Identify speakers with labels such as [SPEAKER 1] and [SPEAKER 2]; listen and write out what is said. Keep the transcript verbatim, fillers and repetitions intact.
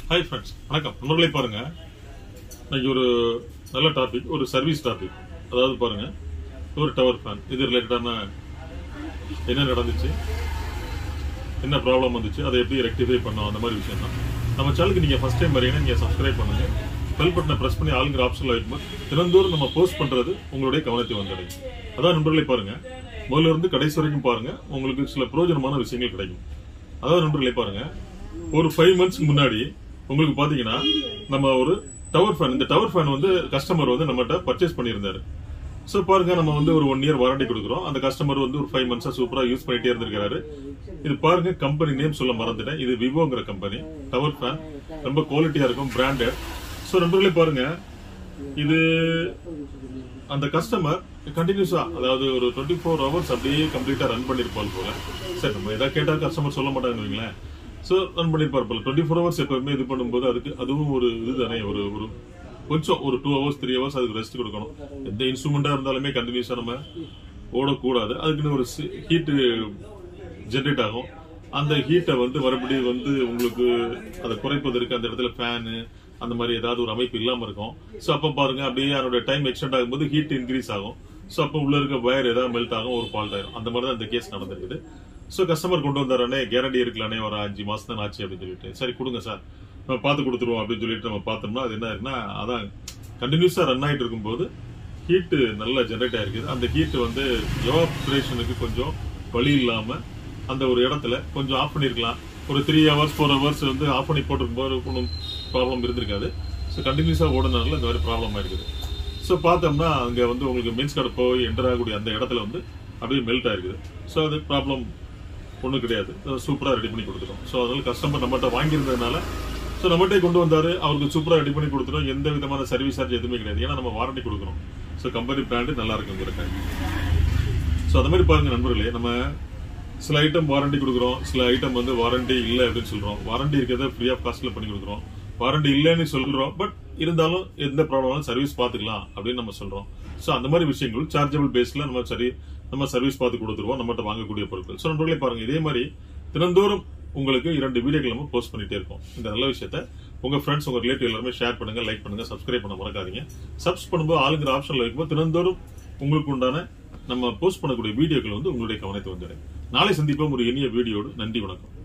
[SPEAKER 1] Hi friends, வணக்கம். நண்பர்களே பாருங்க, இன்னைக்கு ஒரு நல்ல டாபிக், ஒரு சர்வீஸ் டாபிக். அதாவது பாருங்க, ஒரு டவர் ஃபேன் இது ரிலேட்டடான என்ன நடந்துச்சு, என்ன ப்ராப்ளம் வந்துச்சு, அதை எப்படி ரெக்டிஃபை பண்ணோம், அந்த மாதிரி விஷயம் தான். நம்ம சேனலுக்கு நீங்க ஃபர்ஸ்ட் டைம் வரீங்கன்னா நீங்க சப்ஸ்கிரைப் பண்ணுங்க. பெல் பட்டனை பிரஸ் பண்ணி ஆளுங்கிற ஆப்ஷன்ல வைக்கும்போது தினந்தோறும் நம்ம போஸ்ட் பண்றது உங்களுடைய கவனத்தை வந்தடையும். அதான் நண்பர்களே பாருங்க, முதல்ல இருந்து கடைசி வரைக்கும் பாருங்க, உங்களுக்கு சில பிரயோஜனமான விஷயங்கள் கிடைக்கும். அதாவது நண்பர்களே பாருங்க, ஒரு ஃபைவ் மந்த்ஸ்க்கு முன்னாடி உங்களுக்கு பாத்தீங்கன்னா நம்ம ஒரு டவர் ஃபேன், இந்த டவர் ஃபேன் வந்து கஸ்டமர் வந்து நம்மகிட்ட பர்ச்சேஸ் பண்ணியிருந்தாரு. சோ பாருங்க, நம்ம வந்து ஒரு ஒன் இயர் வாரண்டி கொடுக்குறோம். அந்த கஸ்டமர் வந்து ஒரு ஃபைவ் மந்த்ஸா சூப்பரா யூஸ் பண்ணிட்டே இருந்திருக்காரு. இது பாருங்க, கம்பெனி நேம் சொல்ல மறந்துட்டேன். இது விவோங்கிற கம்பெனி டவர் ஃபேன், ரொம்ப குவாலிட்டியா இருக்கும், பிராண்டட். சோ நண்பர்களே பாருங்க, இது அந்த கஸ்டமர் கண்டினியூஸா, அதாவது ஒரு டுவெண்ட்டி ஃபோர் ஹவர்ஸ் அப்படியே கம்ப்ளீட்டா ரன் பண்ணிருப்பாரு போல. சரி, நம்ம ஏதாவது கேட்டா கஸ்டமர் சொல்ல மாட்டாங்க. சோ ரன் பண்ணிருப்பாரு போல. டுவெண்ட்டி ஃபோர் ஹவர்ஸ் எப்பவுமே இது பண்ணும்போது அதுக்கு அதுவும் ஒரு இது தானே, ஒரு ஒரு கொஞ்சம் ஒரு டூ ஹவர்ஸ் த்ரீ ஹவர்ஸ் அதுக்கு ரெஸ்ட் கொடுக்கணும். எந்த இன்ஸ்ட்ருமெண்டா இருந்தாலுமே கண்டினியூஸா நம்ம ஓடக்கூடாது. அதுக்குன்னு ஒரு ஹீட் ஜென்ரேட் ஆகும். அந்த ஹீட்டை வந்து மறுபடியும் வந்து உங்களுக்கு அதை குறைப்பதற்கு அந்த இடத்துல ஃபேனு அந்த மாதிரி ஏதாவது ஒரு அமைப்பு இல்லாம இருக்கும். சோ அப்ப பாருங்க, அப்படியே அதோட டைம் எக்ஸ்டெண்ட் ஆகும்போது ஹீட் இன்க்ரீஸ் ஆகும். சோ அப்ப உள்ள இருக்க வயர் ஏதாவது மெல்ட் ஆகும், ஒரு ஃபால்ட் ஆயிரும். அந்த மாதிரி தான் இந்த கேஸ் நடந்திருக்குது. சோ கஸ்டமர் கொண்டு வந்தாரே, கேரண்டி இருக்கலானே, ஒரு அஞ்சு மாசம் தான் ஆச்சு அப்படின்னு சொல்லிட்டு, சரி கொடுங்க சார், நம்ம பார்த்து கொடுத்துருவோம் அப்படின்னு சொல்லிட்டு நம்ம பார்த்தோம்னா அது என்ன இருக்குன்னா, அதான் கண்டினியூஸா ரன் ஆயிட்டு இருக்கும்போது ஹீட்டு நல்லா ஜென்ரேட் ஆயிருக்குது. அந்த ஹீட் வந்து எவாபரேஷனுக்கு கொஞ்சம் வழி இல்லாம அந்த ஒரு இடத்துல கொஞ்சம் ஆஃப் பண்ணிருக்கலாம். ஒரு த்ரீ ஹவர்ஸ் ஃபோர் ஹவர்ஸ் வந்து ஆஃப் பண்ணி போட்டிருக்கும் போது ஒன்றும் ப்ராப்ளம் இருந்திருக்காது. ஸோ கண்டினியூஸா ஓடுனதுனால இந்த மாதிரி ப்ராப்ளம் ஆயிருக்குது. ஸோ பார்த்தோம்னா அங்கே வந்து உங்களுக்கு மீன்ஸ் கார்டு போய் என்டர் ஆகக்கூடிய அந்த இடத்துல வந்து அப்படியே மெல்ட் ஆயிருக்குது. ஸோ அது ப்ராப்ளம் ஒன்றும் கிடையாது, சூப்பராக ரெடி பண்ணி கொடுத்துரும். ஸோ அதனால கஸ்டமர் நம்மகிட்ட வாங்கியிருந்ததுனால ஸோ நம்மகிட்டே கொண்டு வந்தாரு, அவருக்கு சூப்பராக ரெடி பண்ணி கொடுத்துரும். எந்த விதமான சர்வீஸ் சார்ஜ் எதுவுமே கிடையாது, ஏன்னா நம்ம வாரண்டி கொடுக்குறோம். ஸோ கம்பெனி பிராண்டு நல்லா இருக்குங்கிறக்காக. ஸோ அந்த மாதிரி பாருங்க நண்பர்களே, நம்ம சில ஐட்டம் வாரண்டி கொடுக்குறோம், சில ஐட்டம் வந்து வாரண்டி இல்லை அப்படின்னு சொல்றோம். வாரண்டி இருக்கிறத ஃப்ரீ ஆஃப் காஸ்ட்ல பண்ணி கொடுக்குறோம், வாரண்டி இல்லைன்னு சொல்றோம். பட் இருந்தாலும் எந்த ப்ராப்ளம் சர்வீஸ் பார்த்துக்கலாம் அப்படின்னு நம்ம சொல்றோம். ஸோ அந்த மாதிரி விஷயங்கள் சார்ஜபிள் பேஸ்ல நம்ம சரி நம்ம சர்வீஸ் பார்த்து கொடுத்துருவோம் நம்மகிட்ட வாங்கக்கூடிய பொருட்கள். ஸோ நண்பர்களே பாருங்க, இதே மாதிரி தினந்தோறும் உங்களுக்கு இரண்டு வீடியோக்கள் நம்ம போஸ்ட் பண்ணிட்டே இருக்கோம். இந்த நல்ல விஷயத்த உங்க ஃப்ரெண்ட்ஸ், உங்க ரிலேட்டிவ் எல்லாருமே ஷேர் பண்ணுங்க, லைக் பண்ணுங்க, சப்ஸ்கிரைப் பண்ண மறக்காதீங்க. சப்ஸ் பண்ணும்போது ஆளுங்கிற ஆப்ஷன்ல வைக்கும்போது தினந்தோறும் உங்களுக்கு உண்டான நம்ம போஸ்ட் பண்ணக்கூடிய வீடியோக்கள் வந்து உங்களுடைய கவனத்தை வந்துடும். நாளை சந்திப்போம் ஒரு இனிய வீடியோடு. நன்றி, வணக்கம்.